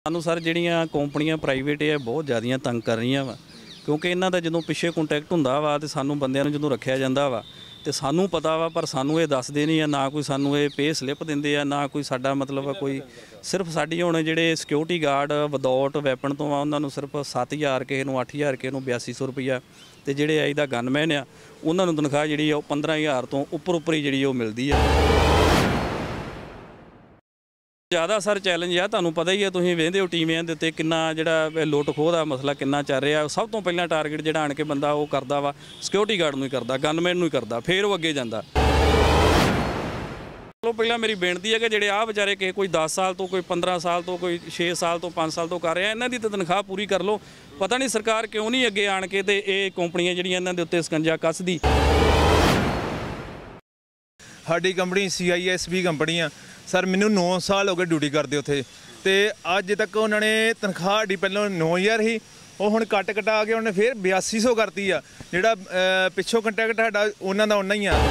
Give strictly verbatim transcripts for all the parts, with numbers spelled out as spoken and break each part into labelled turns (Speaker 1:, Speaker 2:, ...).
Speaker 1: ਸਾਨੂੰ ਸਰ ਜਿਹੜੀਆਂ ਕੰਪਨੀਆਂ ਪ੍ਰਾਈਵੇਟ ਹੈ ਬਹੁਤ ਜ਼ਿਆਦੀਆਂ ਤੰਗ ਕਰ ਰਹੀਆਂ ਵਾ ਕਿਉਂਕਿ ਇਹਨਾਂ ਦਾ ਜਦੋਂ ਪਿੱਛੇ ਕੰਟੈਕਟ ਹੁੰਦਾ ਵਾ ਤੇ ਸਾਨੂੰ ਬੰਦਿਆਂ ਨੂੰ ਜਦੋਂ ਰੱਖਿਆ ਜਾਂਦਾ ਵਾ ਤੇ ਸਾਨੂੰ ਪਤਾ ਵਾ ਪਰ ਸਾਨੂੰ ਇਹ ਦੱਸਦੇ ਨਹੀਂ ਆ ਨਾ ਕੋਈ ਸਾਨੂੰ ਇਹ ਪੇ ਸਲਿੱਪ ਦਿੰਦੇ ਆ ਨਾ ਕੋਈ ਸਾਡਾ ਮਤਲਬ ਕੋਈ ਸਿਰਫ ਸਾਡੀ ਹੁਣ ਜਿਹੜੇ ਸਿਕਿਉਰਿਟੀ ਗਾਰਡ ਵਿਦਆਊਟ ਵੈਪਨ ਤੋਂ ਆ ਉਹਨਾਂ ਨੂੰ ਸਿਰਫ ਸੱਤ ਹਜ਼ਾਰ ਕਿਸੇ ਨੂੰ ਅੱਠ ਹਜ਼ਾਰ ਕਿਸੇ ਨੂੰ ਬਿਆਸੀ ਸੌ ਰੁਪਈਆ ਤੇ ਜਿਹੜੇ ਆ ਇਹਦਾ ਗਨਮੈਨ ਆ ਉਹਨਾਂ ਨੂੰ ਤਨਖਾਹ ਜਿਹੜੀ ਆ ਉਹ ਪੰਦਰਾਂ ਹਜ਼ਾਰ ਤੋਂ ਉੱਪਰ ਉੱਪਰ ਹੀ ਜਿਹੜੀ ਉਹ ਮਿਲਦੀ ਆ। ਜ਼ਿਆਦਾ ਸਰ ਚੈਲੰਜ ਆ ਤੁਹਾਨੂੰ ਪਤਾ ਹੀ ਹੈ ਤੁਸੀਂ ਵੇਖਦੇ ਹੋ ਟੀਵੀਆਂ ਦੇ ਉੱਤੇ ਕਿੰਨਾ ਜਿਹੜਾ ਲੁੱਟ ਖੋਹ ਦਾ ਮਸਲਾ ਕਿੰਨਾ ਚੱਲ ਰਿਹਾ। ਸਭ ਤੋਂ ਪਹਿਲਾਂ ਟਾਰਗੇਟ ਜਿਹੜਾ ਆਣ ਕੇ ਬੰਦਾ ਉਹ ਕਰਦਾ ਵਾ ਸਿਕਿਉਰਿਟੀ ਗਾਰਡ ਨੂੰ ਹੀ ਕਰਦਾ ਗਨਮੈਨ ਨੂੰ ਹੀ ਕਰਦਾ ਫਿਰ ਉਹ ਅੱਗੇ ਜਾਂਦਾ। ਚਲੋ ਪਹਿਲਾਂ ਮੇਰੀ ਬੇਨਤੀ ਹੈ ਕਿ ਜਿਹੜੇ ਆਹ ਵਿਚਾਰੇ ਕਿਸੇ ਕੋਈ ਦਸ ਸਾਲ ਤੋਂ ਕੋਈ ਪੰਦਰਾਂ ਸਾਲ ਤੋਂ ਕੋਈ ਛੇ ਸਾਲ ਤੋਂ ਪੰਜ ਸਾਲ ਤੋਂ ਕਰ ਰਿਹਾ ਇਹਨਾਂ ਦੀ ਤਾਂ ਤਨਖਾਹ ਪੂਰੀ ਕਰ ਲਓ। ਪਤਾ ਨਹੀਂ ਸਰਕਾਰ ਕਿਉਂ ਨਹੀਂ ਅੱਗੇ ਆਣ ਕੇ ਤੇ ਇਹ ਕੰਪਨੀਆਂ ਜਿਹੜੀਆਂ ਇਹਨਾਂ ਦੇ ਉੱਤੇ ਸਕੰਜਾ ਕੱਸਦੀ।
Speaker 2: ਸਾਡੀ company C I S B company ਆ ਸਰ ਮੈਨੂੰ ਨੌ ਸਾਲ ਹੋ ਗਏ ਡਿਊਟੀ ਕਰਦੇ ਉੱਥੇ ਤੇ ਅੱਜ ਤੱਕ ਉਹਨਾਂ ਨੇ ਤਨਖਾਹ ਸਾਡੀ ਪਹਿਲਾਂ ਨੌ ਹਜ਼ਾਰ ਸੀ ਉਹ ਹੁਣ ਕੱਟ ਕਟਾ ਕੇ ਉਹਨੇ ਫਿਰ ਬਿਆਸੀ ਸੌ ਕਰਤੀ ਆ। ਜਿਹੜਾ ਪਿੱਛੋਂ ਕੰਟੈਕਟ ਸਾਡਾ ਉਹਨਾਂ ਦਾ ਉਹਨਾਂ ਹੀ ਆ।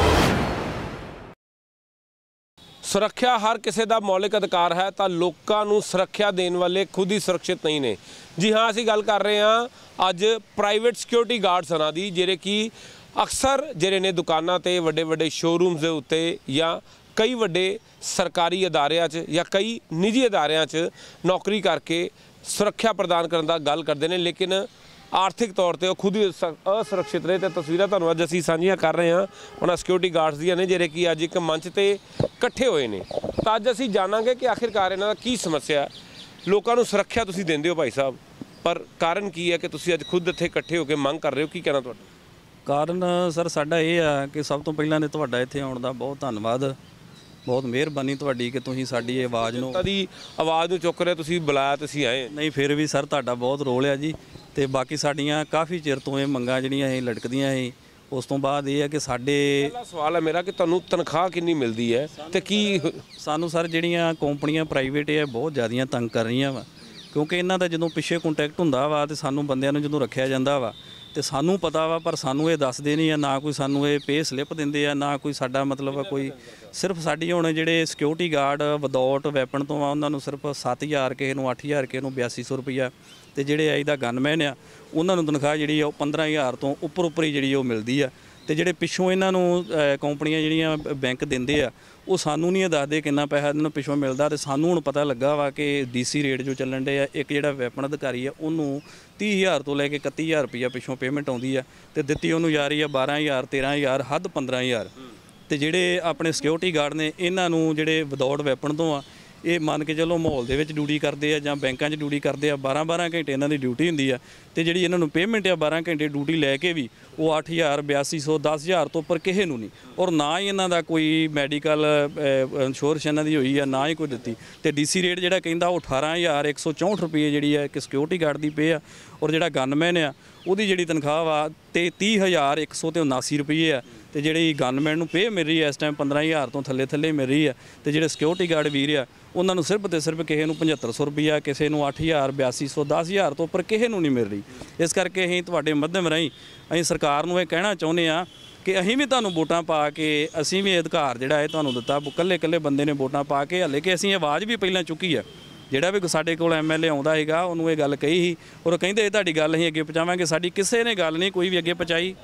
Speaker 3: ਸੁਰੱਖਿਆ ਹਰ ਕਿਸੇ ਦਾ ਮੌਲਿਕ ਅਧਿਕਾਰ ਹੈ ਤਾਂ ਲੋਕਾਂ ਨੂੰ ਸੁਰੱਖਿਆ ਦੇਣ ਵਾਲੇ ਖੁਦ ਹੀ ਸੁਰੱਖਿਅਤ ਨਹੀਂ ਨੇ। ਜੀ ਹਾਂ ਅਸੀਂ ਗੱਲ ਕਰ ਰਹੇ ਹਾਂ ਅੱਜ ਪ੍ਰਾਈਵੇਟ ਸਿਕਿਉਰਿਟੀ ਗਾਰਡਸ ਉਹਨਾਂ ਦੀ ਜਿਹੜੇ ਕਿ ਅਕਸਰ ਜਿਹੜੇ ਨੇ ਦੁਕਾਨਾਂ ਤੇ ਵੱਡੇ ਵੱਡੇ ਸ਼ੋਰੂਮਸ ਦੇ ਉੱਤੇ ਜਾਂ ਕਈ ਵੱਡੇ ਸਰਕਾਰੀ ਅਦਾਰਿਆਂ 'ਚ ਜਾਂ ਕਈ ਨਿੱਜੀ ਅਦਾਰਿਆਂ 'ਚ ਨੌਕਰੀ ਕਰਕੇ ਸੁਰੱਖਿਆ ਪ੍ਰਦਾਨ ਕਰਨ ਦਾ ਗੱਲ ਕਰਦੇ ਨੇ ਲੇਕਿਨ ਆਰਥਿਕ ਤੌਰ ਤੇ ਉਹ ਖੁਦ ਹੀ ਅਸੁਰੱਖਿਅਤ ਰਹੇ। ਤੇ ਤਸਵੀਰਾਂ ਤੁਹਾਨੂੰ ਅੱਜ ਅਸੀਂ ਸਾਂਝੀਆਂ ਕਰ ਰਹੇ ਹਾਂ ਉਹਨਾਂ ਸਿਕਿਉਰਿਟੀ ਗਾਰਡਸ ਦੀਆਂ ਨੇ ਜਿਹੜੇ ਕਿ ਅੱਜ ਇੱਕ ਮੰਚ ਤੇ ਇਕੱਠੇ ਹੋਏ ਨੇ। ਤਾਂ ਅੱਜ ਅਸੀਂ ਜਾਣਾਂਗੇ ਕਿ ਆਖਿਰਕਾਰ ਇਹਨਾਂ ਦਾ ਕੀ ਸਮੱਸਿਆ। ਲੋਕਾਂ ਨੂੰ ਸੁਰੱਖਿਆ ਤੁਸੀਂ ਦਿੰਦੇ ਹੋ ਭਾਈ ਸਾਹਿਬ ਪਰ ਕਾਰਨ ਕੀ ਹੈ ਕਿ ਤੁਸੀਂ ਅੱਜ ਖੁਦ ਇੱਥੇ ਇਕੱਠੇ ਹੋ ਕੇ ਮੰਗ ਕਰ ਰਹੇ ਹੋ, ਕੀ ਕਹਿਣਾ ਤੁਹਾਡਾ?
Speaker 1: ਕਾਰਨ ਸਰ ਸਾਡਾ ਇਹ ਆ ਕਿ ਸਭ ਤੋਂ ਪਹਿਲਾਂ ਨੇ ਤੁਹਾਡਾ ਇੱਥੇ ਆਉਣ ਦਾ ਬਹੁਤ ਧੰਨਵਾਦ, ਬਹੁਤ ਮਿਹਰਬਾਨੀ ਤੁਹਾਡੀ ਕਿ ਤੁਸੀਂ ਸਾਡੀ ਇਹ ਆਵਾਜ਼ ਨੂੰ
Speaker 3: ਤੁਹਾਡੀ ਆਵਾਜ਼ ਨੂੰ ਚੁੱਕ ਰਹੇ ਤੁਸੀਂ ਬੁਲਾਇਆ ਤੁਸੀਂ ਆਏ।
Speaker 1: ਨਹੀਂ ਫਿਰ ਵੀ ਸਰ ਤੁਹਾਡਾ ਬਹੁਤ ਰੋਲ ਆ ਜੀ। ਤੇ ਬਾਕੀ ਸਾਡੀਆਂ ਕਾਫੀ ਚਿਰ ਤੋਂ ਇਹ ਮੰਗਾਂ ਜਿਹੜੀਆਂ ਇਹ ਲਟਕਦੀਆਂ ਸੀ। ਉਸ ਤੋਂ ਬਾਅਦ ਇਹ ਹੈ ਕਿ ਸਾਡੇ
Speaker 3: ਪਹਿਲਾ ਸਵਾਲ ਹੈ ਮੇਰਾ ਕਿ ਤੁਹਾਨੂੰ ਤਨਖਾਹ ਕਿੰਨੀ ਮਿਲਦੀ ਹੈ ਤੇ ਕੀ
Speaker 1: ਸਾਨੂੰ ਸਰ ਜਿਹੜੀਆਂ ਕੰਪਨੀਆਂ ਪ੍ਰਾਈਵੇਟ ਹੈ ਬਹੁਤ ਜ਼ਿਆਦੀਆਂ ਤੰਗ ਕਰ ਰਹੀਆਂ ਵਾ ਕਿਉਂਕਿ ਇਹਨਾਂ ਦਾ ਜਦੋਂ ਪਿੱਛੇ ਕੰਟੈਕਟ ਹੁੰਦਾ ਵਾ ਤੇ ਸਾਨੂੰ ਬੰਦਿਆਂ ਨੂੰ ਜਦੋਂ ਰੱਖਿਆ ਜਾਂਦਾ ਵਾ ਤੇ ਸਾਨੂੰ ਪਤਾ ਵਾ ਪਰ ਸਾਨੂੰ ਇਹ ਦੱਸਦੇ ਨਹੀਂ ਆ ਨਾ ਕੋਈ ਸਾਨੂੰ ਇਹ ਪੇ ਸਲਿੱਪ ਦਿੰਦੇ ਆ ਨਾ ਕੋਈ ਸਾਡਾ ਮਤਲਬ ਕੋਈ ਸਿਰਫ ਸਾਡੀ ਹੁਣ ਜਿਹੜੇ ਸਿਕਿਉਰਿਟੀ ਗਾਰਡ ਵਿਦਆਊਟ ਵੈਪਨ ਤੋਂ ਆ ਉਹਨਾਂ ਨੂੰ ਸਿਰਫ ਸੱਤ ਹਜ਼ਾਰ ਕਿਸੇ ਨੂੰ ਅੱਠ ਹਜ਼ਾਰ ਕਿਸੇ ਨੂੰ ਬਿਆਸੀ ਸੌ ਰੁਪਈਆ ਤੇ ਜਿਹੜੇ ਆ ਇਹਦਾ ਗਨਮੈਨ ਆ ਉਹਨਾਂ ਨੂੰ ਤਨਖਾਹ ਜਿਹੜੀ ਆ ਉਹ ਪੰਦਰਾਂ ਹਜ਼ਾਰ ਤੋਂ ਉੱਪਰ ਉੱਪਰ ਹੀ ਜਿਹੜੀ ਉਹ ਮਿਲਦੀ ਆ। ਤੇ ਜਿਹੜੇ ਪਿੱਛੋਂ ਇਹਨਾਂ ਨੂੰ ਕੰਪਨੀਆਂ ਜਿਹੜੀਆਂ ਬੈਂਕ ਦਿੰਦੇ ਆ ਉਹ ਸਾਨੂੰ ਨਹੀਂ ਦੱਸਦੇ ਕਿੰਨਾ ਪੈਸਾ ਇਹਨਾਂ ਨੂੰ ਪਿੱਛੋਂ ਮਿਲਦਾ। ਤੇ ਸਾਨੂੰ ਹੁਣ ਪਤਾ ਲੱਗਾ ਵਾ ਕਿ ਡੀਸੀ ਰੇਟ ਜੋ ਚੱਲਣ ਡੇ ਆ ਇੱਕ ਜਿਹੜਾ ਵੈਪਨ ਅਧਿਕਾਰੀ ਆ ਉਹਨੂੰ ਤੀਹ ਹਜ਼ਾਰ ਤੋਂ ਲੈ ਕੇ ਇਕੱਤੀ ਹਜ਼ਾਰ ਰੁਪਈਆ ਪਿੱਛੋਂ ਪੇਮੈਂਟ ਆਉਂਦੀ ਆ ਤੇ ਦਿੱਤੀ ਉਹਨੂੰ ਜਾ ਰਹੀ ਆ ਬਾਰਾਂ ਹਜ਼ਾਰ ਤੇਰਾਂ ਹਜ਼ਾਰ ਹੱਦ ਪੰਦਰਾਂ ਹਜ਼ਾਰ। ਤੇ ਜਿਹੜੇ ਆਪਣੇ ਸਿਕਿਉਰਿਟੀ ਗਾਰਡ ਨੇ ਇਹਨਾਂ ਨੂੰ ਜਿਹੜੇ ਵਿਦਆਊਟ ਵੈਪਨ ਤੋਂ ਆ ਇਹ ਮੰਨ ਕੇ ਚਲੋ ਮਾਹੌਲ ਦੇ ਵਿੱਚ ਡਿਊਟੀ ਕਰਦੇ ਆ ਜਾਂ ਬੈਂਕਾਂ 'ਚ ਡਿਊਟੀ ਕਰਦੇ ਆ ਬਾਰਾਂ ਬਾਰਾਂ ਘੰਟੇ ਇਹਨਾਂ ਦੀ ਡਿਊਟੀ ਹੁੰਦੀ ਆ ਤੇ ਜਿਹੜੀ ਇਹਨਾਂ ਨੂੰ ਪੇਮੈਂਟ ਆ ਬਾਰਾਂ ਘੰਟੇ ਡਿਊਟੀ ਲੈ ਕੇ ਵੀ ਉਹ ਅੱਠ ਹਜ਼ਾਰ ਬਿਆਸੀ ਸੌ ਦਸ ਹਜ਼ਾਰ ਤੋਂ ਉੱਪਰ ਕਿਸੇ ਨੂੰ ਨਹੀਂ ਔਰ ਨਾ ਹੀ ਇਹਨਾਂ ਦਾ ਕੋਈ ਮੈਡੀਕਲ ਇੰਸ਼ੋਰੈਂਸ ਇਹਨਾਂ ਦੀ ਹੋਈ ਆ ਨਾ ਹੀ ਕੋਈ ਦਿੱਤੀ। ਤੇ ਡੀਸੀ ਰੇਟ ਜਿਹੜਾ ਕਹਿੰਦਾ ਉਹ ਅਠਾਰਾਂ ਹਜ਼ਾਰ ਇੱਕ ਸੌ ਚੌਂਹਠ ਰੁਪਏ ਜਿਹੜੀ ਆ ਇੱਕ ਸਿਕਿਉਰਿਟੀ ਗਾਰਡ ਦੀ ਪੇ ਆ ਔਰ ਜਿਹੜਾ ਗਨਮੈਨ ਆ ਉਹਦੀ ਜਿਹੜੀ ਤਨਖਾਹ ਵਾ ਤੇ ਤੀਹ ਹਜ਼ਾਰ ਇੱਕ ਸੌ ਤੇ ਉਨਾਸੀ ਰੁਪਏ ਆ ਤੇ ਜਿਹੜੀ ਗਨਮੈਨ ਨੂੰ ਪੇ ਮਿਲ ਰਹੀ ਹੈ ਇਸ ਟਾਈਮ ਪੰਦਰਾਂ ਹਜ਼ਾਰ ਤੋਂ ਥੱਲੇ ਥੱਲੇ ਮਿਲ ਰਹੀ ਆ। ਤੇ ਜਿਹੜੇ ਸਿਕਿਉਰਿਟੀ ਗਾਰਡ ਵੀਰ ਆ ਉਹਨਾਂ ਨੂੰ ਸਿਰਫ ਤੇ ਸਿਰਫ ਕਿਸੇ ਨੂੰ ਪਝੱਤਰ ਸੌ ਰੁਪਈਆ ਕਿਸੇ ਨੂੰ ਅੱਠ ਹਜ਼ਾਰ ਬਿਆਸੀ ਸੌ ਦਸ ਹਜ਼ਾਰ ਤੋਂ ਉੱਪਰ ਕਿਸੇ ਨੂੰ ਨਹੀਂ ਮਿਲ ਰਹੀ। ਇਸ ਕਰਕੇ ਅਸੀਂ ਤੁਹਾਡੇ ਮਾਧਿਅਮ ਰਾਹੀਂ ਅਸੀਂ ਸਰਕਾਰ ਨੂੰ ਇਹ ਕਹਿਣਾ ਚਾਹੁੰਦੇ ਹਾਂ ਕਿ ਅਸੀਂ ਵੀ ਤੁਹਾਨੂੰ ਵੋਟਾਂ ਪਾ ਕੇ ਅਸੀਂ ਵੀ ਅਧਿਕਾਰ ਜਿਹੜਾ ਇਹ ਤੁਹਾਨੂੰ ਦਿੱਤਾ ਇਕੱਲੇ ਇਕੱਲੇ ਬੰਦੇ ਨੇ ਵੋਟਾਂ ਪਾ ਕੇ ਹਾਲੇ ਕਿ ਅਸੀਂ ਆਵਾਜ਼ ਵੀ ਪਹਿਲਾਂ ਚੁੱਕੀ ਆ। ਜਿਹੜਾ ਵੀ ਸਾਡੇ ਕੋਲ ਐਮ ਐਲ ਏ ਆਉਂਦਾ ਹੈਗਾ ਉਹਨੂੰ ਇਹ ਗੱਲ ਕਹੀ ਸੀ ਔਰ ਕਹਿੰਦੇ ਤੁਹਾਡੀ ਗੱਲ ਅਸੀਂ ਅੱਗੇ ਪਹੁੰਚਾਵਾਂਗੇ। ਸਾਡੀ ਕਿਸੇ ਨੇ ਗੱਲ ਨਹੀਂ ਕੋਈ ਵੀ ਅੱਗੇ ਪਹੁੰਚਾਈ।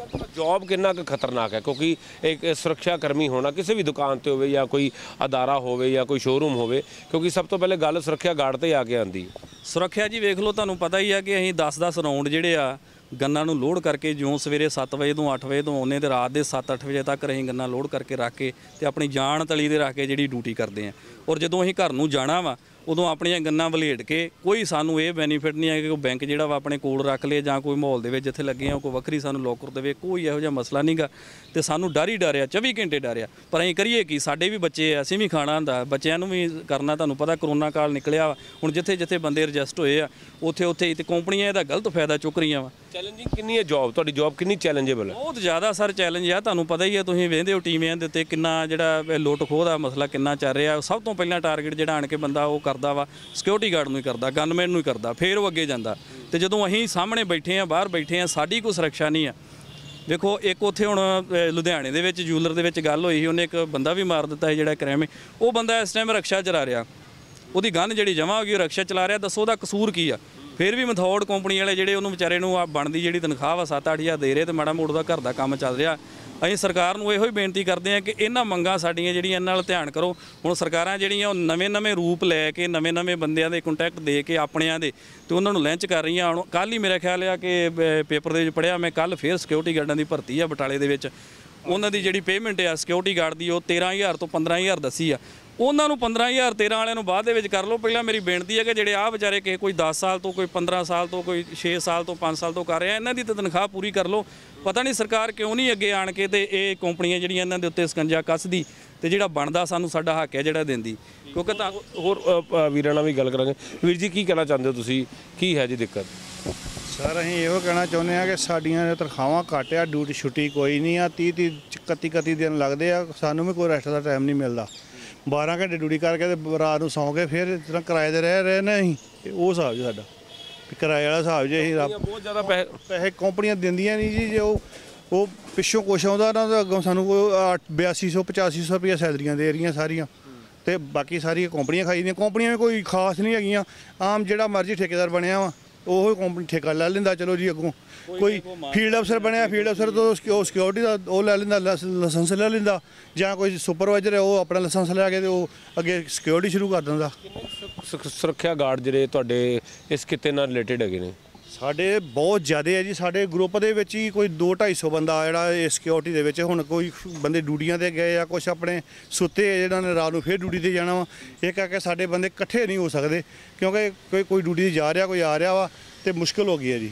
Speaker 3: ਜੌਬ ਕਿੰਨਾ ਕੁ ਖਤਰਨਾਕ ਹੈ ਕਿਉਂਕਿ ਇੱਕ ਸੁਰੱਖਿਆ ਕਰਮੀ ਹੋਣਾ ਕਿਸੇ ਵੀ ਦੁਕਾਨ ਤੇ ਹੋਵੇ ਜਾਂ ਕੋਈ ਅਦਾਰਾ ਹੋਵੇ ਜਾਂ ਕੋਈ ਸ਼ੋਰੂਮ ਹੋਵੇ ਕਿਉਂਕਿ ਸਭ ਤੋਂ ਪਹਿਲੇ ਗੱਲ ਸੁਰੱਖਿਆ ਗਾਰਡ ਤੇ ਆ ਕੇ ਆਉਂਦੀ ਹੈ।
Speaker 1: ਸੁਰੱਖਿਆ ਜੀ ਵੇਖ ਲਓ ਤੁਹਾਨੂੰ ਪਤਾ ਹੀ ਆ ਕਿ ਅਸੀਂ ਦਸ ਦਸ ਰਾਊਂਡ ਜਿਹੜੇ ਆ ਗੰਨਾਂ ਨੂੰ ਲੋਡ ਕਰਕੇ ਜਿਉਂ ਸਵੇਰੇ ਸੱਤ ਵਜੇ ਤੋਂ ਅੱਠ ਵਜੇ ਤੋਂ ਆਉਂਦੇ ਤੇ ਰਾਤ ਦੇ ਸੱਤ ਅੱਠ ਵਜੇ ਤੱਕ ਅਸੀਂ ਗੰਨਾਂ ਲੋਡ ਕਰਕੇ ਰੱਖ ਕੇ ਤੇ ਆਪਣੀ ਜਾਨ ਤਲੀ ਦੇ ਰੱਖ ਕੇ ਜਿਹੜੀ ਡਿਊਟੀ ਕਰਦੇ ਹਾਂ। ਔਰ ਜਦੋਂ ਅਸੀਂ ਘਰ ਨੂੰ ਜਾਣਾ ਵਾ ਉਦੋਂ ਆਪਣੀਆਂ ਗੰਨਾਂ ਵਲੇਟ ਕੇ ਕੋਈ ਸਾਨੂੰ ਇਹ ਬੈਨੀਫਿਟ ਨਹੀਂ ਹੈ ਕਿ ਕੋਈ ਬੈਂਕ ਜਿਹੜਾ ਵਾ ਆਪਣੇ ਕੋਲ ਰੱਖ ਲਏ ਜਾਂ ਕੋਈ ਮਾਹੌਲ ਦੇ ਵਿੱਚ ਜਿੱਥੇ ਲੱਗੇ ਆ ਕੋਈ ਵੱਖਰੀ ਸਾਨੂੰ ਲੋਕਰ ਦੇਵੇ ਕੋਈ ਇਹੋ ਜਿਹਾ ਮਸਲਾ ਨਹੀਂ ਗਾ। ਤੇ ਸਾਨੂੰ ਡਰ ਹੀ ਡਰ ਆ ਚੌਵੀ ਘੰਟੇ ਡਰ ਆ ਪਰ ਅਸੀਂ ਕਰੀਏ ਕੀ ਸਾਡੇ ਵੀ ਬੱਚੇ ਆ ਅਸੀਂ ਵੀ ਖਾਣਾ ਹੁੰਦਾ ਬੱਚਿਆਂ ਨੂੰ ਵੀ ਕਰਨਾ। ਤੁਹਾਨੂੰ ਪਤਾ ਕਰੋਨਾ ਕਾਲ ਨਿਕਲਿਆ ਵਾ ਹੁਣ ਜਿੱਥੇ ਜਿੱਥੇ ਬੰਦੇ ਰਜਿਸਟ ਹੋਏ ਆ ਉੱਥੇ ਉੱਥੇ ਤੇ ਕੰਪਨੀਆਂ ਇਹਦਾ ਗਲਤ ਫਾਇਦਾ ਚੁੱਕ ਰਹੀਆਂ ਵਾ।
Speaker 3: ਚੈਲੰਜਿੰਗ ਕਿੰਨੀ ਹੈ ਜੌਬ ਤੁਹਾਡੀ ਜੌਬ ਕਿੰਨੀ ਚੈਲੰਜੇਬਲ ਹੈ?
Speaker 1: ਬਹੁਤ ਜ਼ਿਆਦਾ ਸਰ ਚੈਲੰਜ ਆ ਤੁਹਾਨੂੰ ਪਤਾ ਹੀ ਹੈ ਤੁਸੀਂ ਵੇਖਦੇ ਹੋ ਟੀਵੀਆਂ ਦੇ ਉੱਤੇ ਕਿੰਨਾ ਜਿਹੜਾ ਲੁੱਟ ਖੋਹ ਦਾ ਮਸਲਾ ਕਿੰਨਾ ਚੱਲ ਰਿਹਾ। ਸਭ ਤੋਂ ਪਹਿਲਾਂ ਟਾਰਗੇਟ ਜਿਹੜਾ ਆਣ ਕੇ ਬੰਦਾ ਉਹ ਕਰਦਾ ਵਾ ਸਿਕਿਉਰਿਟੀ ਗਾਰਡ ਨੂੰ ਹੀ ਕਰਦਾ ਗਨਮੈਨ ਨੂੰ ਹੀ ਕਰਦਾ ਫਿਰ ਉਹ ਅੱਗੇ ਜਾਂਦਾ। ਤੇ ਜਦੋਂ ਅਸੀਂ ਸਾਹਮਣੇ ਬੈਠੇ ਆ ਬਾਹਰ ਬੈਠੇ ਆ ਸਾਡੀ ਕੋਈ ਸੁਰੱਖਿਆ ਨਹੀਂ ਆ। ਵੇਖੋ ਇੱਕ ਉੱਥੇ ਹੁਣ ਲੁਧਿਆਣੇ ਦੇ ਵਿੱਚ ਜੂਲਰ ਦੇ ਵਿੱਚ ਗੱਲ ਹੋਈ ਸੀ ਉਹਨੇ ਇੱਕ ਬੰਦਾ ਵੀ ਮਾਰ ਦਿੱਤਾ ਸੀ ਜਿਹੜਾ ਕ੍ਰਾਈਮ ਉਹ ਬੰਦਾ ਇਸ ਟਾਈਮ ਰਕਸ਼ਾ ਚਲਾ ਰਿਹਾ ਉਹਦੀ ਗਨ ਜਿਹੜੀ ਜਮ੍ਹਾਂ ਹੋ ਗਈ, ਰਕਸ਼ਾ ਚਲਾ ਰਿਹਾ, ਦੱਸੋ ਉਹਦਾ ਕਸੂਰ ਕੀ ਆ। ਫਿਰ ਵੀ ਮਥੌੜ ਕੰਪਨੀ ਵਾਲੇ ਜਿਹੜੇ ਉਹਨੂੰ ਵਿਚਾਰੇ ਨੂੰ ਆ ਬਣਦੀ ਜਿਹੜੀ ਤਨਖਾਹ ਵਾ ਸੱਤ ਅੱਠ ਹਜ਼ਾਰ ਦੇ ਰਹੇ ਤੇ ਮਾੜਾ ਮੋੜ ਦਾ ਘਰ ਦਾ ਕੰਮ ਚੱਲ ਰਿਹਾ। ਅਸੀਂ ਸਰਕਾਰ ਨੂੰ ਇਹੋ ਹੀ ਬੇਨਤੀ ਕਰਦੇ ਹਾਂ ਕਿ ਇਹਨਾਂ ਮੰਗਾਂ ਸਾਡੀਆਂ ਜਿਹੜੀਆਂ ਇਹਨਾਂ ਨਾਲ ਧਿਆਨ ਕਰੋ। ਹੁਣ ਸਰਕਾਰਾਂ ਜਿਹੜੀਆਂ ਉਹ ਨਵੇਂ-ਨਵੇਂ ਰੂਪ ਲੈ ਕੇ ਨਵੇਂ-ਨਵੇਂ ਬੰਦਿਆਂ ਦੇ ਕੰਟੈਕਟ ਦੇ ਕੇ ਆਪਣਿਆਂ ਦੇ ਤੇ ਉਹਨਾਂ ਨੂੰ ਲਿੰਚ ਕਰ ਰਹੀਆਂ। ਹੁਣ ਕੱਲ੍ਹ ਹੀ ਮੇਰਾ ਖਿਆਲ ਆ ਕਿ ਪੇਪਰ ਦੇ ਵਿੱਚ ਪੜ੍ਹਿਆ ਮੈਂ, ਕੱਲ੍ਹ ਫਿਰ ਸਿਕਿਉਰਿਟੀ ਗਾਰਡਾਂ ਦੀ ਭਰਤੀ ਆ ਬਟਾਲੇ ਦੇ ਵਿੱਚ। ਉਹਨਾਂ ਦੀ ਜਿਹੜੀ ਪੇਮੈਂਟ ਆ ਸਿਕਿਉਰਿਟੀ ਗਾਰਡ ਦੀ ਉਹ ਤੇਰ੍ਹਾਂ ਹਜ਼ਾਰ ਤੋਂ ਪੰਦਰਾਂ ਹਜ਼ਾਰ ਦੱਸੀ ਆ। ਉਹਨਾਂ ਨੂੰ ਪੰਦਰਾਂ ਹਜ਼ਾਰ ਤੇਰ੍ਹਾਂ ਵਾਲਿਆਂ ਨੂੰ ਬਾਅਦ ਦੇ ਵਿੱਚ ਕਰ ਲਓ। ਪਹਿਲਾਂ ਮੇਰੀ ਬੇਨਤੀ ਹੈ ਕਿ ਜਿਹੜੇ ਆਹ ਵਿਚਾਰੇ ਕਿਸੇ ਕੋਈ ਦਸ ਸਾਲ ਤੋਂ, ਕੋਈ ਪੰਦਰਾਂ ਸਾਲ ਤੋਂ, ਕੋਈ ਛੇ ਸਾਲ ਤੋਂ, ਪੰਜ ਸਾਲ ਤੋਂ ਕਰ ਰਿਹਾ, ਇਹਨਾਂ ਦੀ ਤਾਂ ਤਨਖਾਹ ਪੂਰੀ ਕਰ ਲਓ। ਪਤਾ ਨਹੀਂ ਸਰਕਾਰ ਕਿਉਂ ਨਹੀਂ ਅੱਗੇ ਆਣ ਕੇ ਤੇ ਇਹ ਕੰਪਨੀਆਂ ਜਿਹੜੀਆਂ ਇਹਨਾਂ ਦੇ ਉੱਤੇ ਸਕੰਜਾ ਕੱਸਦੀ ਤੇ ਜਿਹੜਾ ਬਣਦਾ ਸਾਨੂੰ ਸਾਡਾ ਹੱਕ ਹੈ ਜਿਹੜਾ ਦਿੰਦੀ। ਕਿਉਂਕਿ ਤਾਂ
Speaker 3: ਹੋਰ ਅ, ਵੀਰਾਂ ਨਾਲ ਵੀ ਗੱਲ ਕਰਾਂਗੇ। ਵੀਰ ਜੀ, ਕੀ ਕਹਿਣਾ ਚਾਹੁੰਦੇ ਹੋ ਤੁਸੀਂ, ਕੀ ਹੈ ਜੀ ਦਿੱਕਤ?
Speaker 4: ਸਰ ਅਸੀਂ ਇਹੋ ਕਹਿਣਾ ਚਾਹੁੰਦੇ ਹਾਂ ਕਿ ਸਾਡੀਆਂ ਤਨਖਾਹਾਂ ਘੱਟ ਆ, ਡਿਊਟੀ ਛੁੱਟੀ ਕੋਈ ਨਹੀਂ ਆ, ਤੀਹ ਤੀਹ ਇਕੱਤੀ ਇਕੱਤੀ ਦਿਨ ਲੱਗਦੇ ਆ, ਸਾਨੂੰ ਵੀ ਕੋਈ ਰੈਸਟ ਦਾ ਟਾਈਮ ਨਹੀਂ ਮਿਲਦਾ। ਬਾਰਾਂ ਘੰਟੇ ਡਿਊਟੀ ਕਰਕੇ ਤੇ ਰਾਤ ਨੂੰ ਸੌਂ ਕੇ ਫਿਰ ਇਸ ਤਰ੍ਹਾਂ ਕਿਰਾਏ ਦੇ ਰਹਿ ਰਹੇ ਨੇ ਅਸੀਂ। ਉਹ ਹਿਸਾਬ ਜੀ ਸਾਡਾ ਵੀ ਕਿਰਾਏ ਵਾਲਾ ਹਿਸਾਬ ਜੇ ਅਸੀਂ
Speaker 3: ਬਹੁਤ ਜ਼ਿਆਦਾ ਪੈਸੇ
Speaker 4: ਪੈਸੇ ਕੰਪਨੀਆਂ ਦਿੰਦੀਆਂ ਨਹੀਂ ਜੀ। ਜੇ ਉਹ ਉਹ ਪਿੱਛੋਂ ਕੁਛ ਆਉਂਦਾ ਨਾ ਤਾਂ ਅੱਗੋਂ ਸਾਨੂੰ ਕੋਈ ਬਿਆਸੀ ਸੌ ਪਚਾਸੀ ਸੌ ਰੁਪਈਆ ਸੈਲਰੀਆਂ ਦੇ ਰਹੀਆਂ ਸਾਰੀਆਂ, ਤੇ ਬਾਕੀ ਸਾਰੀਆਂ ਕੰਪਨੀਆਂ ਖਾਈ ਦੀਆਂ। ਕੰਪਨੀਆਂ ਵੀ ਕੋਈ ਖਾਸ ਨਹੀਂ ਹੈਗੀਆਂ, ਆਮ ਜਿਹੜਾ ਮਰਜ਼ੀ ਠੇਕੇਦਾਰ ਬਣਿਆ ਵਾ ਉਹ ਕੰਪਨੀ ਠੇਕਾ ਲੈ ਲੈਂਦਾ। ਚਲੋ ਜੀ, ਅੱਗੋਂ ਕੋਈ ਫੀਲਡ ਅਫਸਰ ਬਣਿਆ, ਫੀਲਡ ਅਫਸਰ ਤੋਂ ਉਹ ਸਿਕਿਉਰਿਟੀ ਦਾ ਉਹ ਲੈ ਲੈਂਦਾ, ਲਾਇਸੈਂਸ ਲੈ ਲੈਂਦਾ, ਜਾਂ ਕੋਈ ਸੁਪਰਵਾਈਜ਼ਰ ਹੈ ਉਹ ਆਪਣਾ ਲਾਇਸੈਂਸ ਲੈ ਕੇ ਤੇ ਉਹ ਅੱਗੇ ਸਿਕਿਉਰਿਟੀ ਸ਼ੁਰੂ ਕਰ ਦਿੰਦਾ।
Speaker 3: ਸੁਰੱਖਿਆ ਗਾਰਡ ਜਿਹੜੇ ਤੁਹਾਡੇ ਇਸ ਕਿੱਤੇ ਨਾਲ ਰਿਲੇਟਡ ਹੈਗੇ ਨੇ?
Speaker 4: ਸਾਡੇ ਬਹੁਤ ਜ਼ਿਆਦਾ ਹੈ ਜੀ। ਸਾਡੇ ਗਰੁੱਪ ਦੇ ਵਿੱਚ ਹੀ ਕੋਈ ਦੋ ਢਾਈ ਸੌ ਬੰਦਾ ਜਿਹੜਾ ਇਹ ਸਿਕਿਉਰਿਟੀ ਦੇ ਵਿੱਚ। ਹੁਣ ਕੋਈ ਬੰਦੇ ਡਿਊਟੀਆਂ 'ਤੇ ਗਏ ਆ, ਕੁਛ ਆਪਣੇ ਸੁੱਤੇ ਜਿਹਨਾਂ ਨੇ ਰਾਤ ਨੂੰ ਫਿਰ ਡਿਊਟੀ 'ਤੇ ਜਾਣਾ ਵਾ। ਇਹ ਕਰਕੇ ਸਾਡੇ ਬੰਦੇ ਇਕੱਠੇ ਨਹੀਂ ਹੋ ਸਕਦੇ ਕਿਉਂਕਿ ਕੋਈ ਕੋਈ ਡਿਊਟੀ 'ਤੇ ਜਾ ਰਿਹਾ, ਕੋਈ ਆ ਰਿਹਾ ਵਾ, ਤੇ ਮੁਸ਼ਕਿਲ ਹੋ ਗਈ ਹੈ ਜੀ।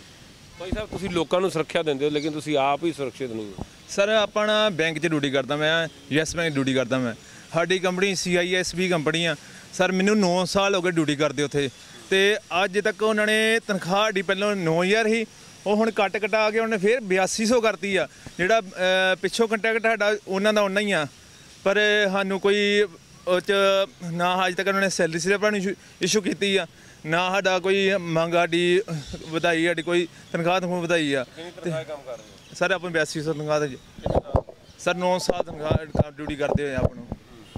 Speaker 3: ਭਾਈ ਸਾਹਿਬ, ਤੁਸੀਂ ਲੋਕਾਂ ਨੂੰ ਸੁਰੱਖਿਆ ਦਿੰਦੇ ਹੋ ਲੇਕਿਨ ਤੁਸੀਂ ਆਪ ਹੀ ਸੁਰੱਖਿਅਤ ਨਹੀਂ ਹੋ।
Speaker 2: ਸਰ ਆਪਣਾ ਬੈਂਕ 'ਚ ਡਿਊਟੀ ਕਰਦਾ ਮੈਂ, ਯੈਸ ਬੈਂਕ ਡਿਊਟੀ ਕਰਦਾ ਮੈਂ। ਸਾਡੀ company C I S B company ਆ ਸਰ। ਮੈਨੂੰ ਨੌ ਸਾਲ ਹੋ ਗਏ ਡਿਊਟੀ ਕਰਦੇ ਉੱਥੇ, ਤੇ ਅੱਜ ਤੱਕ ਉਹਨਾਂ ਨੇ ਤਨਖਾਹ ਸਾਡੀ ਪਹਿਲਾਂ ਨੌ ਹਜ਼ਾਰ ਸੀ, ਉਹ ਹੁਣ ਕੱਟ ਕਟਾ ਕੇ ਉਹਨੇ ਫਿਰ ਬਿਆਸੀ ਸੌ ਕਰਤੀ ਆ। ਜਿਹੜਾ ਪਿੱਛੋਂ ਕੰਟੈਕਟ ਸਾਡਾ ਉਹਨਾਂ ਦਾ ਉਹਨਾਂ ਹੀ ਆ, ਪਰ ਸਾਨੂੰ ਕੋਈ ਉਹ 'ਚ ਨਾ ਅੱਜ ਤੱਕ ਉਹਨਾਂ ਨੇ ਸੈਲਰੀ ਸਲਿੱਪ ਨਹੀਂ ਇਸ਼ੂ ਕੀਤੀ ਆ, ਨਾ ਸਾਡਾ ਕੋਈ ਮੰਗ ਸਾਡੀ ਵਧਾਈ, ਸਾਡੀ ਕੋਈ ਤਨਖਾਹ ਤਨਖਾਹ ਵਧਾਈ ਆ। ਸਰ ਆਪਾਂ ਬਿਆਸੀ ਸੌ ਤਨਖਾਹ ਤੇ ਸਰ ਨੌ ਸਾਲ ਤਨਖਾਹ ਡਿਊਟੀ ਕਰਦੇ ਹੋਏ ਆਪਾਂ ਨੂੰ।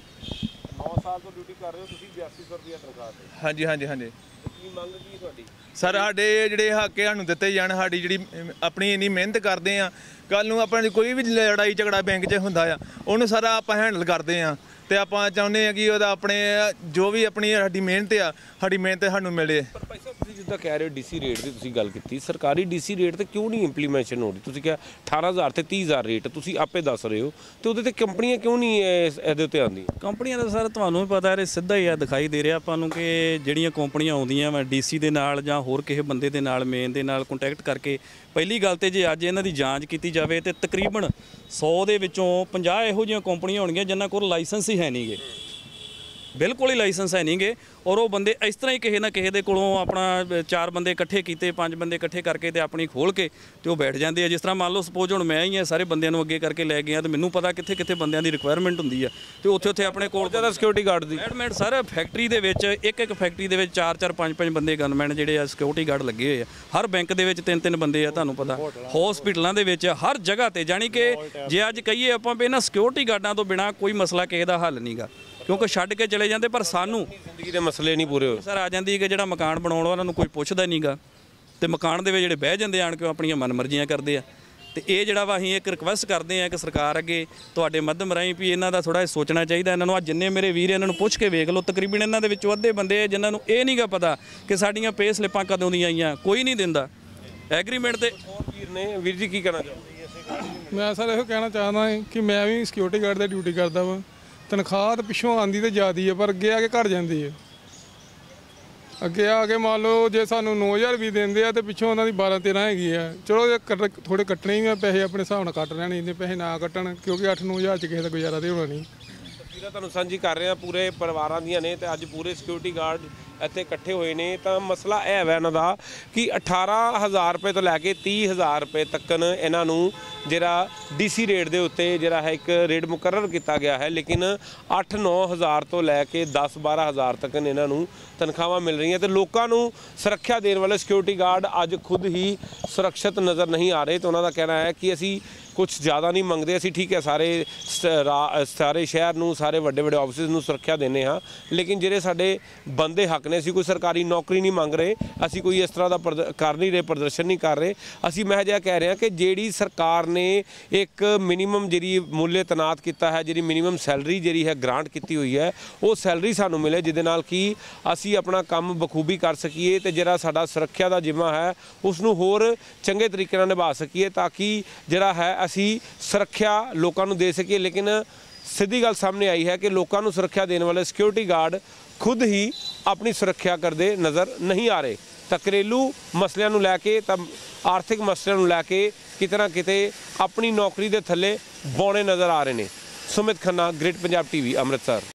Speaker 3: ਨੌ ਸਾਲ ਤੋਂ ਡਿਊਟੀ ਕਰ ਰਹੇ ਹੋ ਤੁਸੀਂ, ਬਿਆਸੀ ਸੌ ਰੁਪਏ ਤਨਖਾਹ ਤੇ?
Speaker 2: ਹਾਂਜੀ ਹਾਂਜੀ ਹਾਂਜੀ।
Speaker 3: ਕੀ ਮੰਗ ਕੀ ਤੁਹਾਡੀ?
Speaker 2: ਸਰ ਸਾਡੇ ਜਿਹੜੇ ਹੱਕ ਸਾਨੂੰ ਦਿੱਤੇ ਜਾਣ, ਸਾਡੀ ਜਿਹੜੀ ਆਪਣੀ ਇੰਨੀ ਮਿਹਨਤ ਕਰਦੇ ਆ, ਕੱਲ ਨੂੰ ਆਪਾਂ ਕੋਈ ਵੀ ਲੜਾਈ ਝਗੜਾ ਬੈਂਕ 'ਚ ਹੁੰਦਾ ਆ ਉਹਨੂੰ ਸਾਰਾ ਆਪਾਂ ਹੈਂਡਲ ਕਰਦੇ ਆ, ਤੇ ਆਪਾਂ ਚਾਹੁੰਦੇ ਆ ਕਿ ਉਹਦਾ ਆਪਣੇ ਜੋ ਵੀ ਆਪਣੀ ਸਾਡੀ ਮਿਹਨਤ ਆ, ਸਾਡੀ ਮਿਹਨਤ ਸਾਨੂੰ ਮਿਲੇ।
Speaker 3: ਪਰ ਭਾਈ ਸਾਹਿਬ, ਤੁਸੀਂ ਜਿੱਦਾਂ ਕਹਿ ਰਹੇ ਹੋ ਡੀਸੀ ਰੇਟ ਦੀ ਤੁਸੀਂ ਗੱਲ ਕੀਤੀ, ਸਰਕਾਰੀ ਡੀਸੀ ਰੇਟ ਤੇ ਕਿਉਂ ਨਹੀਂ ਇੰਪਲੀਮੈਂਸ਼ਨ ਹੋ ਰਹੀ? ਤੁਸੀਂ ਕਿਹਾ ਅਠਾਰਾਂ ਹਜ਼ਾਰ ਤੇ ਤੀਹ ਹਜ਼ਾਰ ਰੇਟ ਤੁਸੀਂ ਆਪੇ ਦੱਸ ਰਹੇ ਹੋ, ਤੇ ਉਹਦੇ ਤੇ ਕੰਪਨੀਆਂ ਕਿਉਂ ਨਹੀਂ ਇਹਦੇ ਉੱਤੇ ਆਉਂਦੀਆਂ?
Speaker 1: ਕੰਪਨੀਆਂ ਦਾ ਸਰ ਤੁਹਾਨੂੰ ਵੀ ਪਤਾ ਹੈ, ਸਿੱਧਾ ਹੀ ਆ ਦਿਖਾਈ ਦੇ ਰਿਹਾ ਆਪਾਂ ਨੂੰ ਕਿ ਜਿਹੜੀਆਂ ਕੰਪਨੀਆਂ ਆਉਂਦੀਆਂ ਵਾ ਡੀਸੀ ਦੇ ਨਾਲ ਜਾਂ ਹੋਰ ਕਿਸੇ ਬੰਦੇ ਦੇ ਨਾਲ ਮੇਨ ਦੇ ਨਾਲ ਕੰਟੈਕਟ ਕਰਕੇ। ਪਹਿਲੀ ਗੱਲ ਤੇ ਜੇ ਅੱਜ ਇਹਨਾਂ ਦੀ ਜਾਂਚ ਕੀਤੀ ਜਾਵੇ ਤੇ ਤਕਰੀਬਨ ਸੌ ਦੇ ਵਿੱਚੋਂ ਪੰਜਾਹ ਇਹੋ ਜਿਹੀਆਂ ਕੰਪਨੀਆਂ ਹੋਣਗੀਆਂ ਜਿਨ੍ਹਾਂ ਕੋਲ ਲਾਇਸੈਂਸ ਹੀ ਹੈ ਨਹੀਂਗੇ, ਬਿਲਕੁਲ ਹੀ ਲਾਇਸੈਂਸ ਹੈ ਨਹੀਂਗੇ। ਔਰ ਉਹ ਬੰਦੇ ਇਸ ਤਰ੍ਹਾਂ ਹੀ ਕਿਸੇ ਨਾ ਕਿਸੇ ਦੇ ਕੋਲੋਂ ਆਪਣਾ ਚਾਰ ਬੰਦੇ ਇਕੱਠੇ ਕੀਤੇ, ਪੰਜ ਬੰਦੇ ਇਕੱਠੇ ਕਰਕੇ ਤੇ ਆਪਣੀ ਖੋਲ ਕੇ ਤੇ ਉਹ ਬੈਠ ਜਾਂਦੇ ਆ। ਜਿਸ ਤਰ੍ਹਾਂ ਮੰਨ ਲਓ ਸਪੋਜ਼ ਹੁਣ ਮੈਂ ਹੀ ਆ, ਸਾਰੇ ਬੰਦਿਆਂ ਨੂੰ ਅੱਗੇ ਕਰਕੇ ਲੈ ਗਿਆ ਤੇ ਮੈਨੂੰ ਪਤਾ ਕਿੱਥੇ ਕਿੱਥੇ ਬੰਦਿਆਂ ਦੀ ਰਿਕੁਆਇਰਮੈਂਟ ਹੁੰਦੀ ਆ, ਤੇ ਉੱਥੇ ਉੱਥੇ ਆਪਣੇ ਕੋਲ
Speaker 3: ਜ਼ਿਆਦਾ ਸਿਕਿਉਰਿਟੀ ਗਾਰਡ ਦੀ
Speaker 1: ਐਡਮਿਟ ਸਰ ਫੈਕਟਰੀ ਦੇ ਵਿੱਚ ਇੱਕ ਇੱਕ ਫੈਕਟਰੀ ਦੇ ਵਿੱਚ ਚਾਰ ਚਾਰ ਪੰਜ ਪੰਜ ਬੰਦੇ ਗਨਮੈਨ ਜਿਹੜੇ ਆ ਸਿਕਿਉਰਿਟੀ ਗਾਰਡ ਲੱਗੇ ਹੋਏ ਆ। ਹਰ ਬੈਂਕ ਦੇ ਵਿੱਚ ਤਿੰਨ ਤਿੰਨ ਬੰਦੇ ਆ, ਤੁਹਾਨੂੰ ਪਤਾ ਹਸਪੀਟਲਾਂ ਦੇ ਵਿੱਚ ਹਰ ਜਗ੍ਹਾ ਤੇ। ਜਾਣੀ ਕਿ ਜੇ ਅੱਜ ਕਹੀਏ ਆਪਾਂ ਵੀ ਇਹਨਾਂ ਸਿਕਿਉਰਿਟੀ ਗਾਰਡਾਂ ਤੋਂ ਬਿਨਾਂ ਕੋਈ ਮਸਲਾ ਕਿਸੇ ਦਾ ਹੱਲ ਨਹੀਂਗਾ, ਕਿਉਂਕਿ ਛੱਡ ਕੇ ਚਲੇ ਜਾਂਦੇ। ਪਰ ਸਾਨੂੰ
Speaker 3: ਜ਼ਿੰਦਗੀ ਦੇ ਮਸਲੇ ਨਹੀਂ ਪੂਰੇ ਹੋਏ
Speaker 1: ਸਰ ਆ ਜਾਂਦੀ ਕਿ ਜਿਹੜਾ ਮਕਾਨ ਬਣਾਉਣ ਵਾਲਾ ਉਹਨਾਂ ਨੂੰ ਕੋਈ ਪੁੱਛਦਾ ਨਹੀਂਗਾ, ਤੇ ਮਕਾਨ ਦੇ ਵਿੱਚ ਜਿਹੜੇ ਬਹਿ ਜਾਂਦੇ ਆਣ ਕੇ ਆਪਣੀਆਂ ਮਨਮਰਜ਼ੀਆਂ ਕਰਦੇ ਆ। ਤੇ ਇਹ ਜਿਹੜਾ ਵਾ ਅਸੀਂ ਇੱਕ ਰਿਕੁਐਸਟ ਕਰਦੇ ਆ ਕਿ ਸਰਕਾਰ ਅੱਗੇ ਤੁਹਾਡੇ ਮਾਧਿਅਮ ਰਾਹੀਂ ਵੀ ਇਹਨਾਂ ਦਾ ਥੋੜਾ ਸੋਚਣਾ ਚਾਹੀਦਾ। ਇਹਨਾਂ ਨੂੰ ਆ ਜਿੰਨੇ ਮੇਰੇ ਵੀਰ ਇਹਨਾਂ ਨੂੰ ਪੁੱਛ ਕੇ ਵੇਖ ਲਓ, ਤਕਰੀਬਨ ਇਹਨਾਂ ਦੇ ਵਿੱਚੋਂ ਅੱਧੇ ਬੰਦੇ ਜਿਨ੍ਹਾਂ ਨੂੰ ਇਹ ਨਹੀਂਗਾ ਪਤਾ ਕਿ ਸਾਡੀਆਂ ਪੇ ਸਲਿੱਪਾਂ ਕਦੋਂ ਦੀਆਂ ਆਈਆਂ, ਕੋਈ ਨਹੀਂ ਦਿੰਦਾ ਐਗਰੀਮੈਂਟ ਤੇ।
Speaker 3: ਹੋਰ ਵੀਰ ਨੇ, ਵੀਰ ਜੀ ਕੀ ਕਹਿਣਾ ਚਾਹੁੰਦੇ?
Speaker 5: ਮੈਂ ਸਰ ਇਹੋ ਕਹਿਣਾ ਚਾਹੁੰਦਾ ਕਿ ਮੈਂ ਵੀ ਸਿਕਿਉਰਿਟੀ ਗਾਰਡ ਦੀ ਡਿਊਟੀ ਕਰਦਾ ਵਾਂ। ਤਨਖਾਹ ਤਾਂ ਪਿੱਛੋਂ ਆਉਂਦੀ ਤਾਂ ਜ਼ਿਆਦਾ ਹੈ, ਪਰ ਅੱਗੇ ਆ ਕੇ ਘਟ ਜਾਂਦੀ ਹੈ। ਅੱਗੇ ਆ ਕੇ ਮੰਨ ਲਓ ਜੇ ਸਾਨੂੰ ਨੌ ਹਜ਼ਾਰ ਵੀ ਦਿੰਦੇ ਆ ਤੇ ਪਿੱਛੋਂ ਉਹਨਾਂ ਦੀ ਬਾਰਾਂ ਤੇਰ੍ਹਾਂ ਹੈਗੀ ਆ। ਚਲੋ ਜੇ ਕੱਟ ਥੋੜ੍ਹੇ ਕੱਟਣੇ ਹੀ ਆ ਪੈਸੇ, ਆਪਣੇ ਹਿਸਾਬ ਨਾਲ ਕੱਟ ਲੈਣੇ, ਇੰਨੇ ਪੈਸੇ ਨਾ ਕੱਟਣ, ਕਿਉਂਕਿ ਅੱਠ ਨੌ ਹਜ਼ਾਰ 'ਚ ਕਿਸੇ ਦਾ ਗੁਜ਼ਾਰਾ ਤਾਂ ਹੋਣਾ ਨਹੀਂ।
Speaker 3: ਤਸਵੀਰਾਂ ਤੁਹਾਨੂੰ ਸਾਂਝੀ ਕਰ ਰਹੇ ਹਾਂ ਪੂਰੇ ਪਰਿਵਾਰਾਂ ਦੀਆਂ ਨੇ, ਤੇ ਅੱਜ ਪੂਰੇ ਸਿਕਿਉਰਿਟੀ ਗਾਰਡ ਇੱਥੇ ਇਕੱਠੇ ਹੋਏ ਨੇ। ਤਾਂ ਮਸਲਾ ਇਹ ਹੈ ਇਹਨਾਂ ਦਾ ਕਿ ਅਠਾਰਾਂ ਹਜ਼ਾਰ ਰੁਪਏ ਤੋਂ ਲੈ ਕੇ ਤੀਹ ਹਜ਼ਾਰ ਰੁਪਏ ਤੱਕ ਇਹਨਾਂ ਨੂੰ ਜਿਹੜਾ ਡੀਸੀ ਰੇਟ ਦੇ ਉੱਤੇ ਜਿਹੜਾ ਹੈ ਇੱਕ ਰੇਟ ਮੁਕਰਰ ਕੀਤਾ ਗਿਆ ਹੈ, ਲੇਕਿਨ ਅੱਠ ਨੌ ਹਜ਼ਾਰ ਤੋਂ ਲੈ ਕੇ ਦਸ ਬਾਰਾਂ ਹਜ਼ਾਰ ਤੱਕ ਇਹਨਾਂ ਨੂੰ ਤਨਖਾਹਾਂ ਮਿਲ ਰਹੀਆਂ। ਤੇ ਲੋਕਾਂ ਨੂੰ ਸੁਰੱਖਿਆ ਦੇਣ ਵਾਲੇ ਸਿਕਿਉਰਿਟੀ ਗਾਰਡ ਅੱਜ ਖੁਦ ਹੀ ਸੁਰੱਖਿਅਤ ਨਜ਼ਰ ਨਹੀਂ ਆ ਰਹੇ। ਤੇ ਉਹਨਾਂ ਦਾ ਕਹਿਣਾ ਹੈ ਕਿ ਅਸੀਂ ਕੁਝ ਜ਼ਿਆਦਾ ਨਹੀਂ ਮੰਗਦੇ ਅਸੀਂ, ਠੀਕ ਹੈ ਸਾਰੇ ਸ- ਰਾ- ਸਾਰੇ ਸ਼ਹਿਰ ਨੂੰ, ਸਾਰੇ ਵੱਡੇ ਵੱਡੇ ਆਫਿਸਿਸ ਨੂੰ ਸੁਰੱਖਿਆ ਦਿੰਦੇ ਹਾਂ, ਲੇਕਿਨ ਜਿਹੜੇ ਸਾਡੇ ਬੰਦੇ ਹੱਕ ਨੇ, ਅਸੀਂ ਕੋਈ ਸਰਕਾਰੀ ਨੌਕਰੀ ਨਹੀਂ ਮੰਗ ਰਹੇ, ਅਸੀਂ ਕੋਈ ਇਸ ਤਰ੍ਹਾਂ ਦਾ ਪ੍ਰਦ- ਕਰ ਨਹੀਂ ਰਹੇ, ਪ੍ਰਦਰਸ਼ਨ ਨਹੀਂ ਕਰ ਰਹੇ। ਅਸੀਂ ਮੈਂ ਜਿਹਾ ਕਹਿ ਰਹੇ ਹਾਂ ਕਿ ਜਿਹੜੀ ਸਰਕਾਰ ਨੇ ਇੱਕ ਮਿਨੀਮਮ ਜਿਹੜੀ ਮੁੱਲ ਤੈਨਾਤ ਕੀਤਾ ਹੈ, ਜਿਹੜੀ ਮਿਨੀਮਮ ਸੈਲਰੀ ਜਿਹੜੀ ਹੈ ਗ੍ਰਾਂਟ ਕੀਤੀ ਹੋਈ ਹੈ, ਉਹ ਸੈਲਰੀ ਸਾਨੂੰ ਮਿਲੇ, ਜਿਹਦੇ ਨਾਲ ਕਿ ਅਸੀਂ ਆਪਣਾ ਕੰਮ ਬਖੂਬੀ ਕਰ ਸਕੀਏ ਤੇ ਜਿਹੜਾ ਸਾਡਾ ਸੁਰੱਖਿਆ ਦਾ ਜ਼ਿੰਮਾ ਹੈ ਉਸ ਨੂੰ ਹੋਰ ਚੰਗੇ ਤਰੀਕੇ ਨਾਲ ਨਿਭਾ ਸਕੀਏ, ਤਾਂ ਕਿ ਜਿਹੜਾ ਹੈ ਅਸੀਂ ਸੁਰੱਖਿਆ ਲੋਕਾਂ ਨੂੰ ਦੇ ਸਕੀਏ। ਲੇਕਿਨ ਸਿੱਧੀ ਗੱਲ ਸਾਹਮਣੇ ਆਈ ਹੈ ਕਿ ਲੋਕਾਂ ਨੂੰ ਸੁਰੱਖਿਆ ਦੇਣ ਵਾਲੇ ਸਿਕਿਉਰਿਟੀ ਗਾਰਡ ਖੁਦ ਹੀ ਆਪਣੀ ਸੁਰੱਖਿਆ ਕਰਦੇ ਨਜ਼ਰ ਨਹੀਂ ਆ ਰਹੇ। ਤਾਂ ਘਰੇਲੂ ਮਸਲਿਆਂ ਨੂੰ ਲੈ ਕੇ, ਤਾਂ ਆਰਥਿਕ ਮਸਲਿਆਂ ਨੂੰ ਲੈ ਕੇ ਕਿਤੇ ਨਾ ਕਿਤੇ ਆਪਣੀ ਨੌਕਰੀ ਦੇ ਥੱਲੇ ਬੌਣੇ ਨਜ਼ਰ ਆ ਰਹੇ ਨੇ। Sumit Khanna, great Punjab TV, Amritsar.